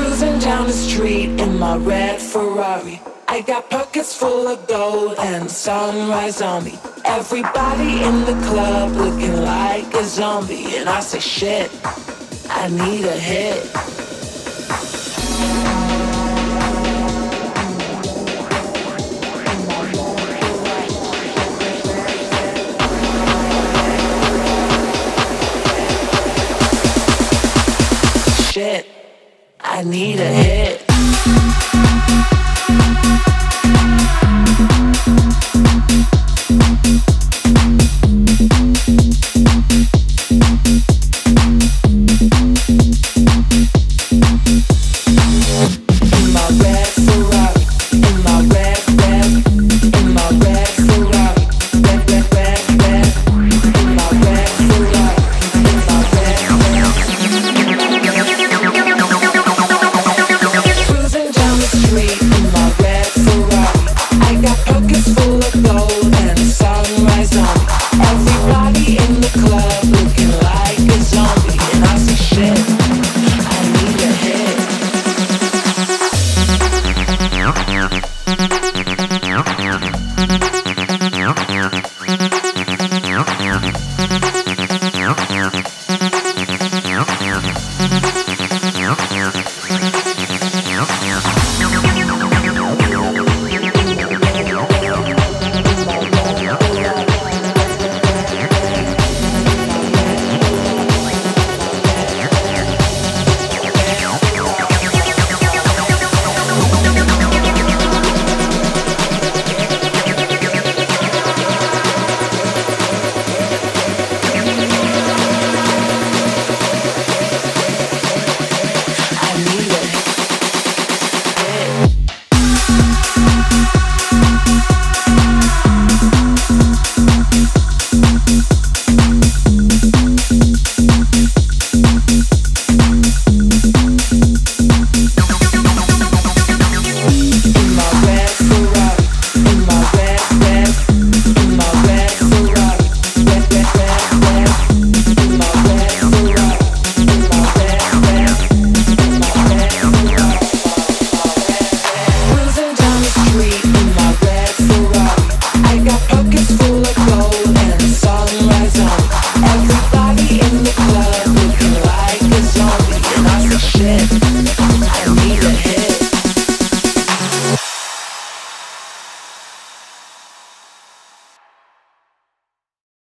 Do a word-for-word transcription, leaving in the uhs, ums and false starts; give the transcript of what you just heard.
cruising down the street in my red Ferrari. I got pockets full of gold and sunrise on me. Everybody in the club looking like a zombie. And I say, shit, I need a hit. Shit, I need a hit.